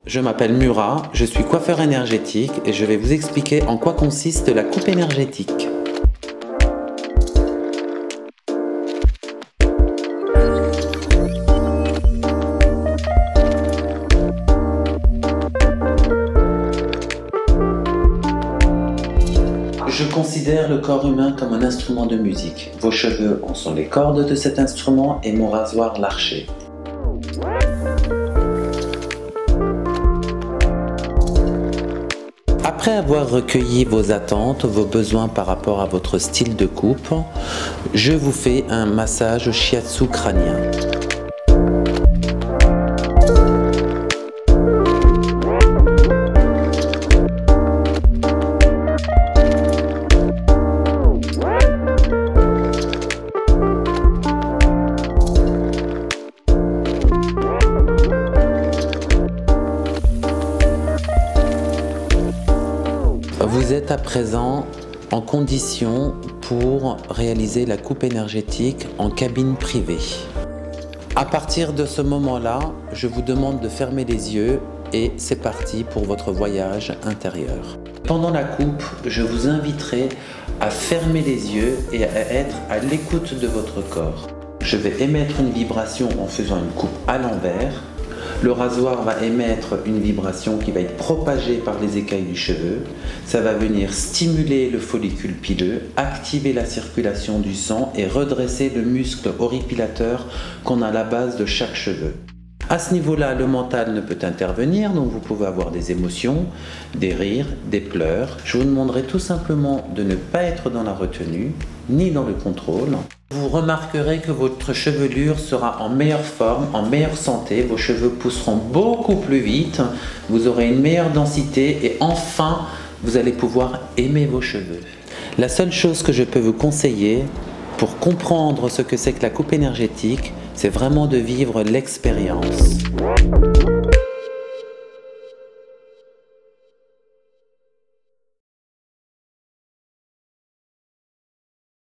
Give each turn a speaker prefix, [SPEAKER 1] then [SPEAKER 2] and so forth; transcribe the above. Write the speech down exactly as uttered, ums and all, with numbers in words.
[SPEAKER 1] Je m'appelle Murat, je suis coiffeur énergétique et je vais vous expliquer en quoi consiste la coupe énergétique. Je considère le corps humain comme un instrument de musique. Vos cheveux en sont les cordes de cet instrument et mon rasoir l'archet. Après avoir recueilli vos attentes, vos besoins par rapport à votre style de coupe, je vous fais un massage shiatsu crânien. Vous êtes à présent en condition pour réaliser la coupe énergétique en cabine privée. À partir de ce moment-là, je vous demande de fermer les yeux et c'est parti pour votre voyage intérieur. Pendant la coupe, je vous inviterai à fermer les yeux et à être à l'écoute de votre corps. Je vais émettre une vibration en faisant une coupe à l'envers. Le rasoir va émettre une vibration qui va être propagée par les écailles du cheveu. Ça va venir stimuler le follicule pileux, activer la circulation du sang et redresser le muscle horripilateur qu'on a à la base de chaque cheveu. À ce niveau-là, le mental ne peut intervenir, donc vous pouvez avoir des émotions, des rires, des pleurs. Je vous demanderai tout simplement de ne pas être dans la retenue, ni dans le contrôle. Vous remarquerez que votre chevelure sera en meilleure forme, en meilleure santé, vos cheveux pousseront beaucoup plus vite, vous aurez une meilleure densité et enfin, vous allez pouvoir aimer vos cheveux. La seule chose que je peux vous conseiller pour comprendre ce que c'est que la coupe énergétique, c'est vraiment de vivre l'expérience.